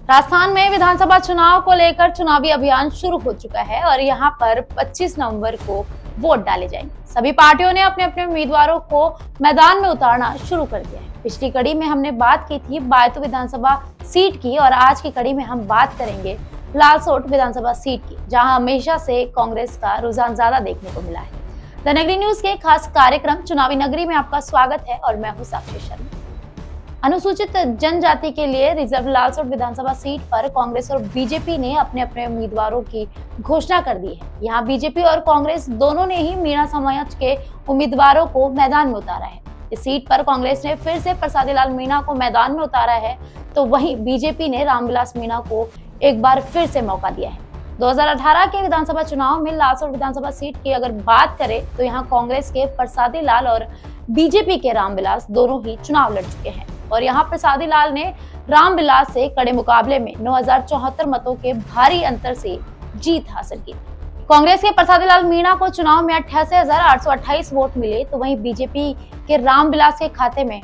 राजस्थान में विधानसभा चुनाव को लेकर चुनावी अभियान शुरू हो चुका है और यहां पर 25 नवंबर को वोट डाले जाएंगे। सभी पार्टियों ने अपने अपने उम्मीदवारों को मैदान में उतारना शुरू कर दिया है। पिछली कड़ी में हमने बात की थी बायतू विधानसभा सीट की और आज की कड़ी में हम बात करेंगे लालसोट विधानसभा सीट की, जहां हमेशा से कांग्रेस का रुझान ज्यादा देखने को मिला है। द नगरी न्यूज के खास कार्यक्रम चुनावी नगरी में आपका स्वागत है और मैं हूं साक्षी शर्मा। अनुसूचित जनजाति के लिए रिजर्व लालसोट विधानसभा सीट पर कांग्रेस और बीजेपी ने अपने अपने उम्मीदवारों की घोषणा कर दी है। यहां बीजेपी और कांग्रेस दोनों ने ही मीणा समाज के उम्मीदवारों को मैदान में उतारा है। इस सीट पर कांग्रेस ने फिर से प्रसादी लाल मीणा को मैदान में उतारा है, तो वहीं बीजेपी ने रामविलास मीणा को एक बार फिर से मौका दिया है। 2018 के विधानसभा चुनाव में लालसोट विधानसभा सीट की अगर बात करें तो यहाँ कांग्रेस के प्रसादी लाल और बीजेपी के रामविलास दोनों ही चुनाव लड़ चुके हैं और यहाँ प्रसादी लाल ने रामविलास से कड़े मुकाबले में 9074 मतों के भारी अंतर से जीत हासिल की। कांग्रेस के प्रसादी लाल मीणा को चुनाव में 88,828 वोट मिले, तो वहीं बीजेपी के रामविलास के खाते में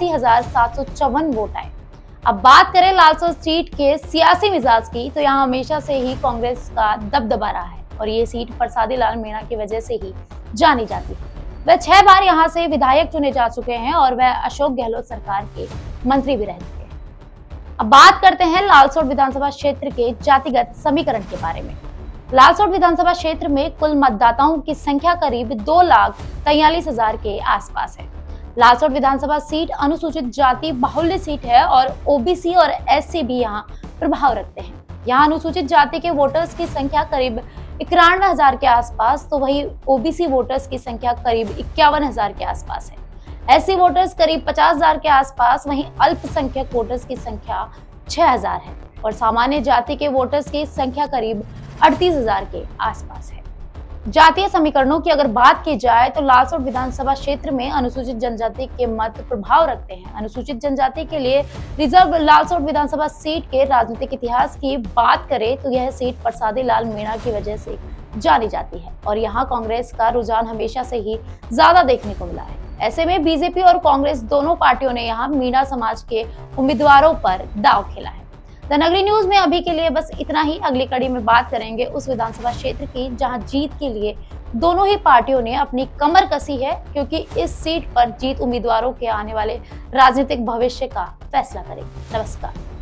79,754 वोट आए। अब बात करें लालसोट सीट के सियासी मिजाज की, तो यहाँ हमेशा से ही कांग्रेस का दबदबा रहा है और ये सीट प्रसादी लाल मीणा की वजह से ही जानी जाती है। वह 6 बार यहाँ से विधायक चुने जा चुके हैं और वह अशोक गहलोत सरकार के मंत्री भी रह चुके हैं। अब बात करते हैं लालसोट विधानसभा क्षेत्र के जातिगत समीकरण के बारे में। लालसोट विधानसभा क्षेत्र में कुल मतदाताओं की संख्या करीब 2,43,000 के आसपास है। लालसोट विधानसभा सीट अनुसूचित जाति बाहुल्य सीट है और ओबीसी और एससी भी यहाँ प्रभाव रखते हैं। यहाँ अनुसूचित जाति के वोटर्स की संख्या करीब 91,000 के आसपास, तो वही ओबीसी वोटर्स की संख्या करीब 51,000 के आसपास है। एससी वोटर्स करीब 50,000 के आसपास, वहीं अल्पसंख्यक वोटर्स की संख्या 6,000 है और सामान्य जाति के वोटर्स की संख्या करीब 38,000 के आसपास है। जातीय समीकरणों की अगर बात की जाए तो लालसोट विधानसभा क्षेत्र में अनुसूचित जनजाति के मत प्रभाव रखते हैं। अनुसूचित जनजाति के लिए रिजर्व लालसोट विधानसभा सीट के राजनीतिक इतिहास की बात करें तो यह सीट प्रसादी लाल मीणा की वजह से जानी जाती है और यहाँ कांग्रेस का रुझान हमेशा से ही ज्यादा देखने को मिला है। ऐसे में बीजेपी और कांग्रेस दोनों पार्टियों ने यहाँ मीणा समाज के उम्मीदवारों पर दांव खेला है। द नगरी न्यूज में अभी के लिए बस इतना ही। अगली कड़ी में बात करेंगे उस विधानसभा क्षेत्र की जहां जीत के लिए दोनों ही पार्टियों ने अपनी कमर कसी है, क्योंकि इस सीट पर जीत उम्मीदवारों के आने वाले राजनीतिक भविष्य का फैसला करेगी। नमस्कार।